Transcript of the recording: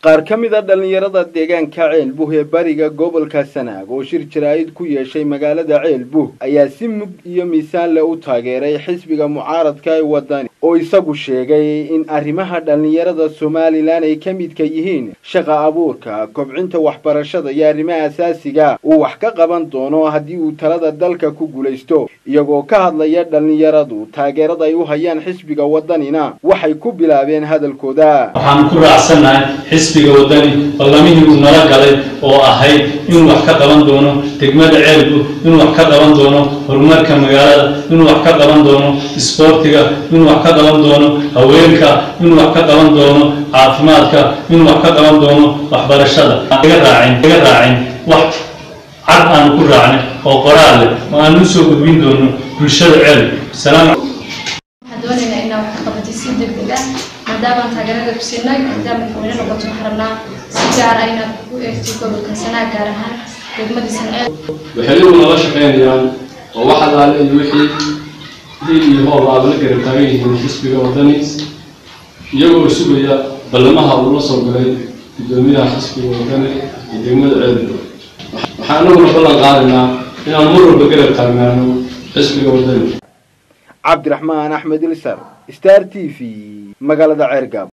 qaar ka mid ah dhalinyarada deegaanka Ceelbuh ee bariga gobolka Sanaag oo shir jiraayid ku yeeshay magaalada Ceelbuh ayaa si mug iyo miisaan leh u taageeray xisbiga mucaaradka ee wadani oo isagu sheegay in arrimaha dhalinyarada Soomaaliland ay ka mid ka yihiin shaqo abuurka, kobcinta waxbarashada iyo arrimaha asaasiga uu wax ka qaban doono haddii uu talada dalka ku guuleysto iyagoo ka hadlaya dhalinyaradu taageerada ay u hayaan xisbiga wadanina waxay ku bilaabeen hadalkooda. waxaan ku raacsanahay xisbiga wadani ballamihii uu nala galay oo ahayd in wax ka qaban doono degmada Ceelbuh, in wax ka qaban doono horumarka magaalada, in wax ka qaban doono isboortiga, in wax ka qaban doono haweenka, in wax ka qaban doono caafimaadka, in wax ka qaban doono waxbarashada. iga raacin wax cad aan ku raacnay oo qoraal leh oo aan u soo gudbin doono bulshada Ceelbuh. salaam doonayna inaan wax ka qabato si degdeg ah maadaama taageerada ku siinay maadaama madaxweyne noqoto xarabnaa si gaar ah inaad u eegto gobolka Sanaag gaar ahaan degmada Sanaag. waxay nala shaqeynayaan oo waxa la leeyahay wixii iyo howlaha la garab taagan yihiin xisbiga wadani iyagoo sugaya ballamaha uu la soo galay gudoomiyaha xisbiga wadani ee degmada Ceelbuh. waxaan ugu ballan qaadaynaa inaan mar walba garab taagnaano xisbiga wadani. عبد الرحمن أحمد السر ستار تي في مقالة عرقاب.